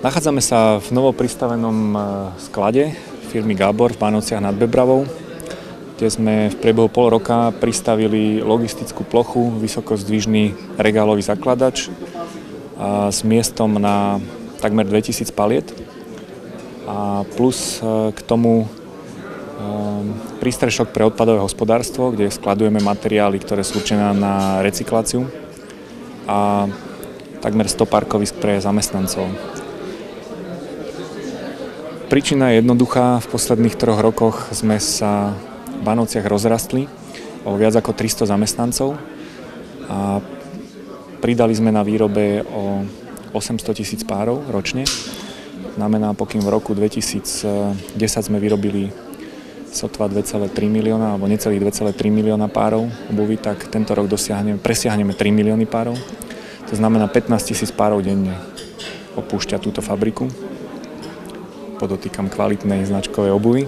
Nachádzame sa v novopristavenom sklade firmy Gábor v Bánovciach nad Bebravou, kde sme v priebehu pol roka pristavili logistickú plochu, vysokozdvižný regálový zakladač s miestom na takmer 2000 paliet a plus k tomu prístrešok pre odpadové hospodárstvo, kde skladujeme materiály, ktoré sú určené na recykláciu a takmer 100 parkovisk pre zamestnancov. Príčina je jednoduchá. V posledných 3 rokoch sme sa v Bánovciach rozrastli o viac ako 300 zamestnancov a pridali sme na výrobe o 800 000 párov ročne. Znamená, pokým v roku 2010 sme vyrobili sotva 2,3 milióna alebo necelých 2,3 milióna párov obuvy, tak tento rok presiahneme 3 milióny párov. To znamená 15 000 párov denne opúšťa túto fabriku. Podotýkam kvalitnej značkovej obuvy.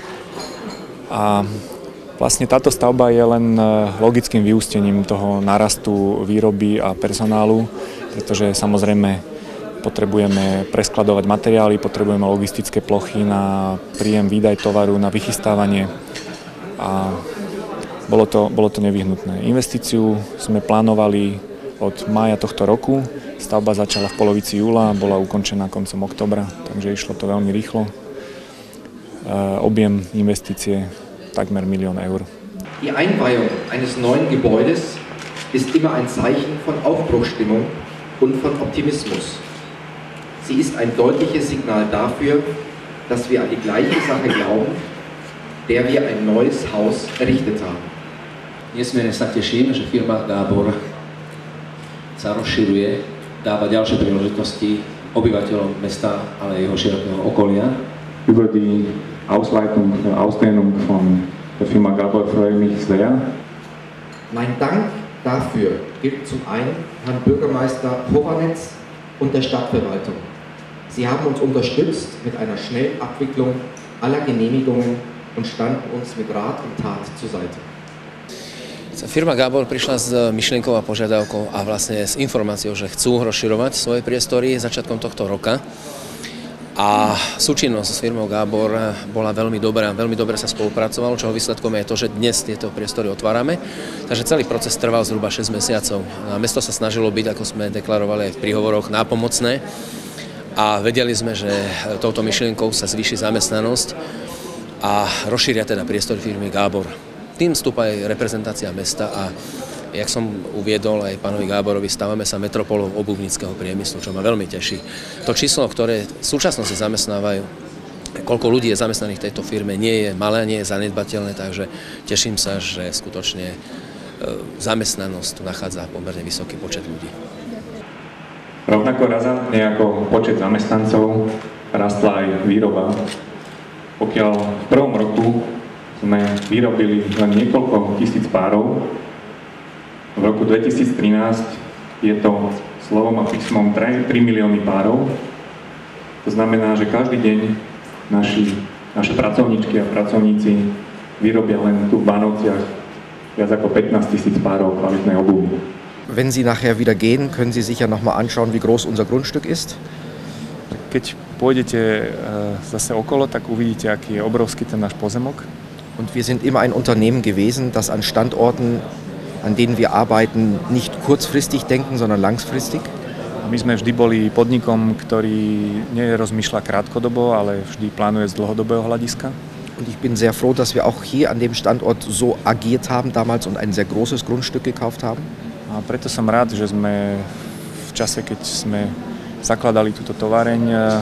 A vlastne táto stavba je len logickým vyústením toho nárastu výroby a personálu, pretože samozrejme potrebujeme preskladovať materiály, potrebujeme logistické plochy na príjem, výdaj tovaru, na vychystávanie a bolo to nevyhnutné. Investíciu sme plánovali od mája tohto roku. Stavba začala v polovici júla, bola ukončená koncom októbra, takže išlo to veľmi rýchlo. Objem investície takmer 1 000 000 Eur. Die Einweihung eines neuen Gebäudes ist immer ein Zeichen von Aufbruchsstimmung und von Optimismus. Sie ist ein deutliches Signal dafür, dass wir an die gleiche Sache glauben, der wir ein neues Haus errichtet haben. Nesmierne sa teším, že firma Gábor sa rozširuje, dáva ďalšie príležitosti obyvateľom mesta, ale aj jeho širokého okolia. Über die Ausdehnung von der Firma Gábor freue mich sehr. Mein Dank dafür gilt zum einen Herrn Bürgermeister Hovanec und der Stadtverwaltung. Sie haben uns unterstützt mit einer schnellen Abwicklung aller Genehmigungen und standen uns mit Rat und Tat zur Seite. Firma Gábor prišla s myšlienkou a požiadavkou a vlastne s informáciou, že chcú rozširovať svoje priestory začiatkom tohto roka. A súčinnosť s firmou Gábor bola veľmi dobrá, veľmi dobre sa spolupracovalo, čoho výsledkom je to, že dnes tieto priestory otvárame. Takže celý proces trval zhruba 6 mesiacov. A mesto sa snažilo byť, ako sme deklarovali aj v príhovoroch, nápomocné. A vedeli sme, že touto myšlienkou sa zvýši zamestnanosť a rozšíria teda priestory firmy Gábor. Tým vstúpa aj reprezentácia mesta a, jak som uviedol aj pánovi Gáborovi, stávame sa metropolou obuvníckeho priemyslu, čo ma veľmi teší. To číslo, ktoré v súčasnosti zamestnávajú, koľko ľudí je zamestnaných v tejto firme, nie je malé, nie je zanedbateľné, takže teším sa, že skutočne zamestnanosť tu nachádza pomerne vysoký počet ľudí. Rovnako razantne ako počet zamestnancov rastla aj výroba. Pokiaľ v prvom roku sme vyrobili len niekoľko tisíc párov, v roku 2013 je to slovom a písmom 3 milióny párov. To znamená, že každý deň naše pracovníčky a pracovníci vyrobia len tu v Bánovciach viac ako 15 000 párov kvalitnej obuvy. Wenn Sie nachher wieder gehen, können Sie sich ja noch mal anschauen, wie groß unser Grundstück ist. Keď pôjdete zase okolo, tak uvidíte, aký je obrovský ten náš pozemok. Und wir sind immer ein Unternehmen gewesen, das an Standorten, an denen wir arbeiten, nicht kurzfristig denken, sondern langfristig. My sme vždy boli podnikom, ktorý nerozmýšľa krátkodobo, ale vždy plánuje z dlhodobého hľadiska. Und ich bin sehr froh, dass wir auch hier an dem Standort so agiert haben damals und ein sehr großes Grundstück gekauft haben. A preto som rád, že sme v čase, keď sme zakladali túto továreň,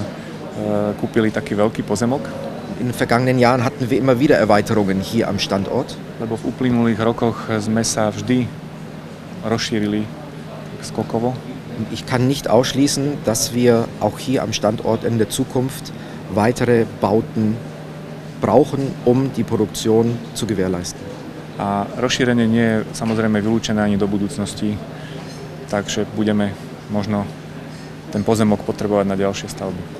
kúpili taký veľký pozemok. In den vergangenen Jahren hatten wir immer wieder Erweiterungen hier am Standort. Lebo v uplynulých rokoch sme sa vždy rozšírili skokovo. Und ich kann nicht ausschließen, dass wir auch hier am Standort in der Zukunft weitere Bauten brauchen, um die Produktion zu gewährleisten. A rozšírenie nie je samozrejme vylúčené ani do budúcnosti, takže budeme možno ten pozemok potrebovať na ďalšie stavby.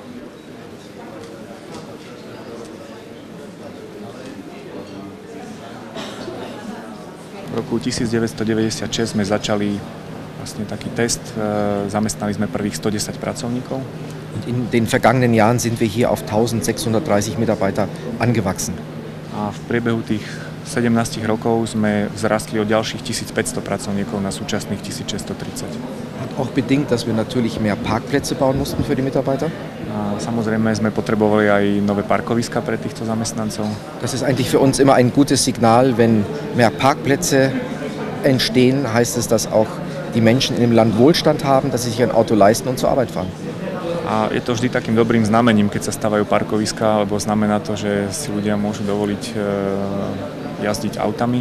V roku 1996 sme začali vlastne taký test, zamestnali sme prvých 110 pracovníkov. In den vergangenen Jahren sind wir hier auf 1630 Mitarbeiter angewachsen. A v priebehu tých 17 rokov sme vzrastli o ďalších 1500 pracovníkov na súčasných 1630. Hat auch bedingt, dass wir natürlich mehr Parkplätze bauen mussten für die Mitarbeiter. A samozrejme sme potrebovali aj nové parkoviska pre týchto zamestnancov. Das ist eigentlich für uns immer ein gutes Signal, wenn mehr Parkplätze entstehen, heißt es, dass auch die Menschen in dem Land Wohlstand haben, dass sie sich ein Auto leisten und zur Arbeit fahren. A je to vždy takým dobrým znamením, keď sa stavajú parkoviská, lebo znamená to, že si ľudia môžu dovoliť jazdiť autami.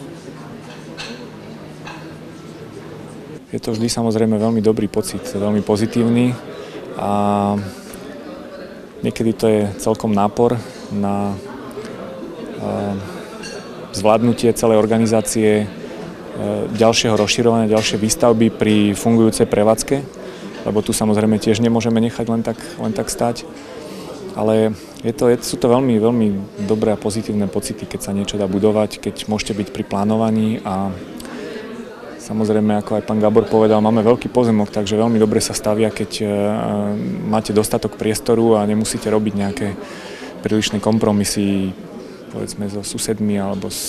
Je to vždy samozrejme veľmi dobrý pocit, veľmi pozitívny a niekedy to je celkom nápor na zvládnutie celej organizácie, ďalšieho rozširovania, ďalšie výstavby pri fungujúcej prevádzke, lebo tu samozrejme tiež nemôžeme nechať len tak stať. Ale sú to veľmi, veľmi dobré a pozitívne pocity, keď sa niečo dá budovať, keď môžete byť pri plánovaní a samozrejme, ako aj pán Gábor povedal, máme veľký pozemok, takže veľmi dobre sa stavia, keď máte dostatok priestoru a nemusíte robiť nejaké prílišné kompromisy, povedzme so susedmi alebo s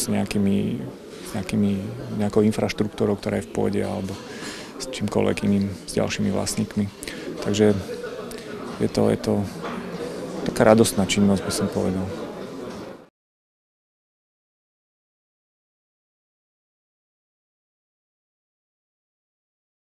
nejakou infraštruktúrou, ktorá je v pôde alebo s čímkoľvek iným, s ďalšími vlastníkmi. Takže je to taká radostná činnosť, by som povedal.